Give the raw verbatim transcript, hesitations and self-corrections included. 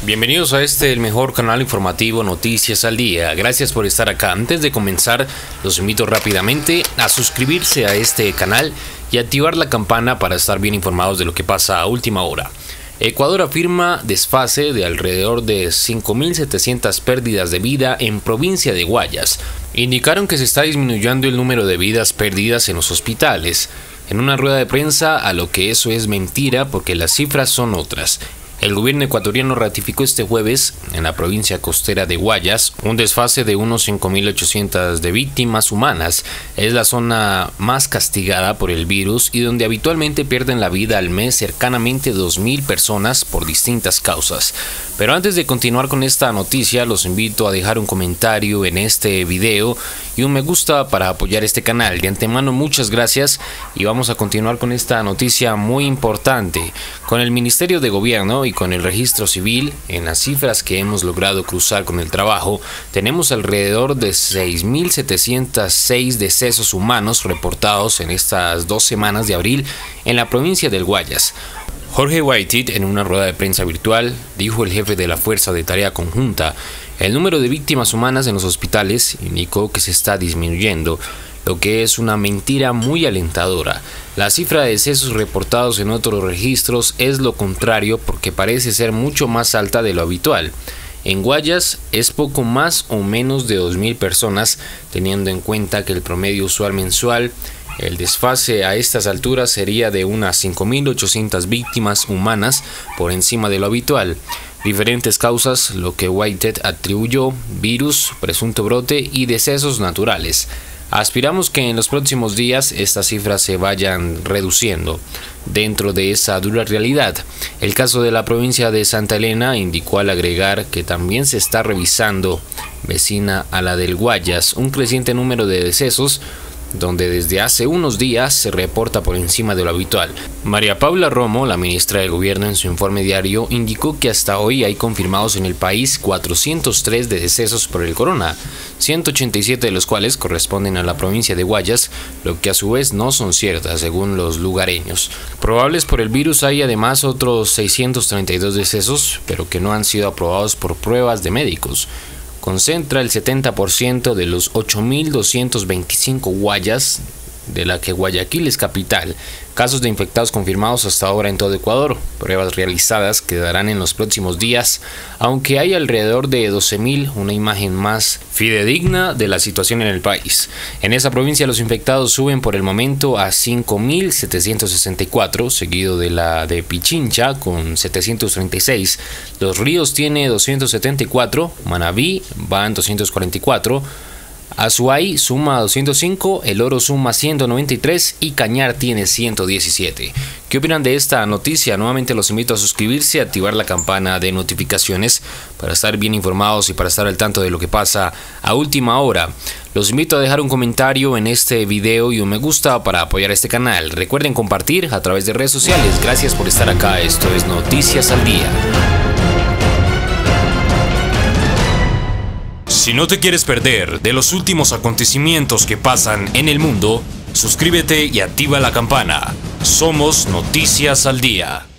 Bienvenidos a este, el mejor canal informativo Noticias al Día. Gracias por estar acá. Antes de comenzar, los invito rápidamente a suscribirse a este canal y activar la campana para estar bien informados de lo que pasa a última hora. Ecuador afirma desfase de alrededor de cinco mil setecientas pérdidas de vida en provincia de Guayas. Indicaron que se está disminuyendo el número de vidas perdidas en los hospitales. En una rueda de prensa, a lo que eso es mentira porque las cifras son otras. El gobierno ecuatoriano ratificó este jueves, en la provincia costera de Guayas, un desfase de unos cinco mil ochocientas de víctimas humanas. Es la zona más castigada por el virus y donde habitualmente pierden la vida al mes cercanamente dos mil personas por distintas causas. Pero antes de continuar con esta noticia, los invito a dejar un comentario en este video y un me gusta para apoyar este canal. De antemano, muchas gracias y vamos a continuar con esta noticia muy importante. Con el Ministerio de Gobierno y con el registro civil, en las cifras que hemos logrado cruzar con el trabajo, tenemos alrededor de seis mil setecientos seis decesos humanos reportados en estas dos semanas de abril en la provincia del Guayas. Jorge Whitehead, en una rueda de prensa virtual, dijo el jefe de la Fuerza de Tarea Conjunta: el número de víctimas humanas en los hospitales indicó que se está disminuyendo, lo que es una mentira muy alentadora. La cifra de decesos reportados en otros registros es lo contrario porque parece ser mucho más alta de lo habitual. En Guayas es poco más o menos de dos mil personas, teniendo en cuenta que el promedio usual mensual, el desfase a estas alturas sería de unas cinco mil ochocientas víctimas humanas por encima de lo habitual. Diferentes causas, lo que Whitehead atribuyó: virus, presunto brote y decesos naturales. Aspiramos que en los próximos días estas cifras se vayan reduciendo. Dentro de esa dura realidad, el caso de la provincia de Santa Elena indicó al agregar que también se está revisando, vecina a la del Guayas, un creciente número de decesos, donde desde hace unos días se reporta por encima de lo habitual. María Paula Romo, la ministra de Gobierno, en su informe diario indicó que hasta hoy hay confirmados en el país cuatrocientos tres de decesos por el corona, ciento ochenta y siete de los cuales corresponden a la provincia de Guayas, lo que a su vez no son ciertas según los lugareños. Probables por el virus hay además otros seiscientos treinta y dos decesos, pero que no han sido aprobados por pruebas de médicos. Concentra el setenta por ciento de los ocho mil doscientos veinticinco Guayas, de la que Guayaquil es capital. Casos de infectados confirmados hasta ahora en todo Ecuador. Pruebas realizadas quedarán en los próximos días, aunque hay alrededor de doce mil, una imagen más fidedigna de la situación en el país. En esa provincia los infectados suben por el momento a cinco mil setecientos sesenta y cuatro, seguido de la de Pichincha con setecientos treinta y seis. Los Ríos tiene doscientos setenta y cuatro, Manabí van doscientos cuarenta y cuatro, Azuay suma doscientos cinco, El Oro suma ciento noventa y tres y Cañar tiene ciento diecisiete. ¿Qué opinan de esta noticia? Nuevamente los invito a suscribirse y activar la campana de notificaciones para estar bien informados y para estar al tanto de lo que pasa a última hora. Los invito a dejar un comentario en este video y un me gusta para apoyar este canal. Recuerden compartir a través de redes sociales. Gracias por estar acá. Esto es Noticias al Día. Si no te quieres perder de los últimos acontecimientos que pasan en el mundo, suscríbete y activa la campana. Somos Noticias al Día.